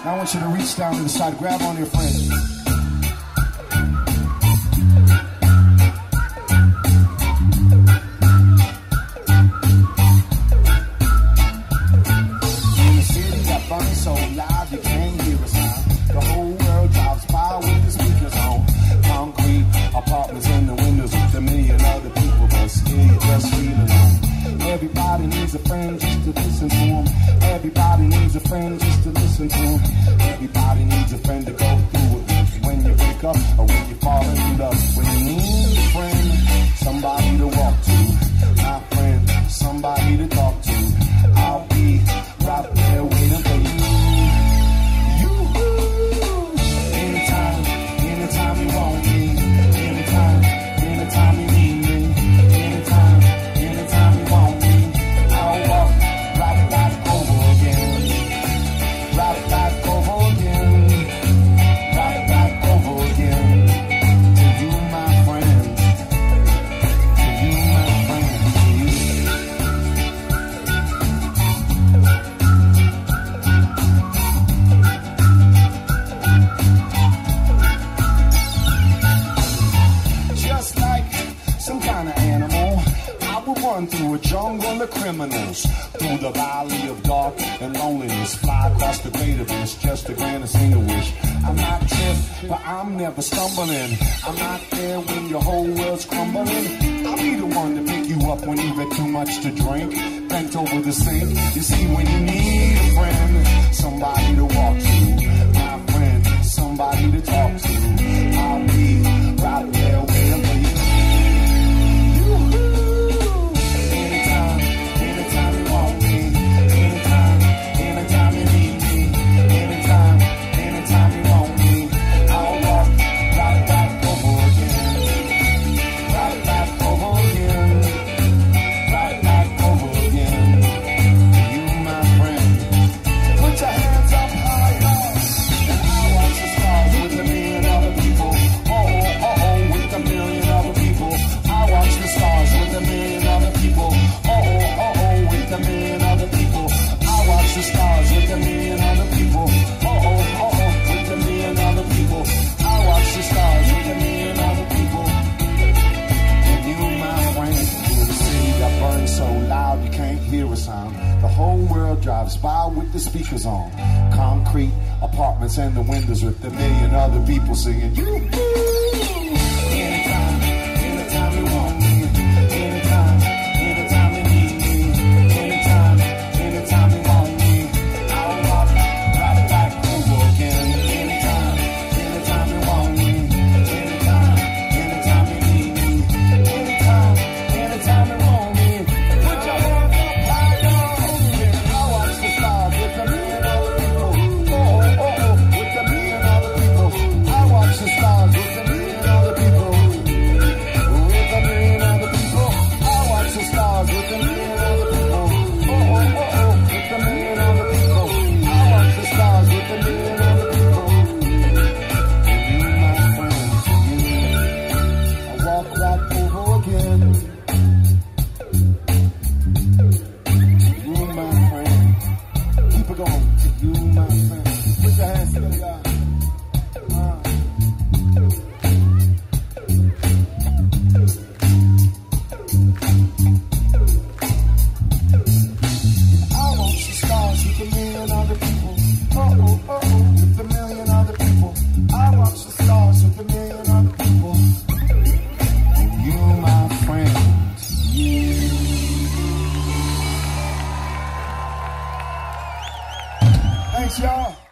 Now I want you to reach down to the side, grab on your friends. In the city that burns so loud you can't hear a sound. The whole world drives by with the speakers on. Concrete apartments in the windows with a million other people, but still you just feel alone. Everybody needs a friend just to listen to them. Everybody needs a friend just to listen to them. Everybody needs a friend to go through it with. When you wake up or when you fall in love. When you need a friend, somebody to walk to. My friend, somebody to talk to. I'll be right there waiting for you. Anytime, anytime you want me. Anytime, anytime you need me. Anytime, anytime you want me. I'll walk right back over again. Right back over again. Right back over again. To you, my friend. To you, my friend. To you. Just like some kind of animal, I will run through a jungle of criminals, through the valley of dark and loneliness, fly across the great abyss just to grant a single wish. I'm not tripped, but I'm never stumbling. I'm not there when your whole world's crumbling. I'll be the one to pick you up when you've had too much to drink, bent over the sink. You see, when you need a friend, somebody to walk to, my friend, somebody to talk to, I'll be right there waiting for you. Anytime, anytime you want me. Anytime, anytime you need me. Anytime, anytime you want me. I'll walk right back over again. Right back over again. Right back over again. To you, my friend. Put your hands up high, y'all. And I'll watch the stars with a million other people. Oh, oh, oh, with a million other people. I'll watch the stars with a million other people. Oh, oh, oh, with a million other people. I'll watch the stars with a million other people. Oh, oh, oh, with a million other people. I'll watch the stars with a million other people. And you, my friend, in the city that burns so loud you can't hear a sound. The whole world drives by with the speakers on. Concrete apartments and the windows with a million other people singing. You. Anytime, anytime you want me. Anytime, anytime you need me. Anytime, anytime you want me. I'll walk right back over again. Anytime, anytime you want me. Anytime, anytime you need me. Anytime, anytime you want me. Put your hands up high, y'all. I'll watch the stars with a million other people. Oh, oh, oh, with a million other people. I'll watch the stars with a million other people. With a million other people. I'll watch the stars with a million other people. Oh, oh, oh, with a million other people. I'll watch the stars with a million other people. And you, my friends, you. I walk right over again. You, my friend. Keep it going. To you, my friend. Put your hands together, y'all. I watch the stars with a million other people. Oh, oh, oh, with a million other people. I watch the stars with a million other people. And you, my friend, you. Thanks, y'all.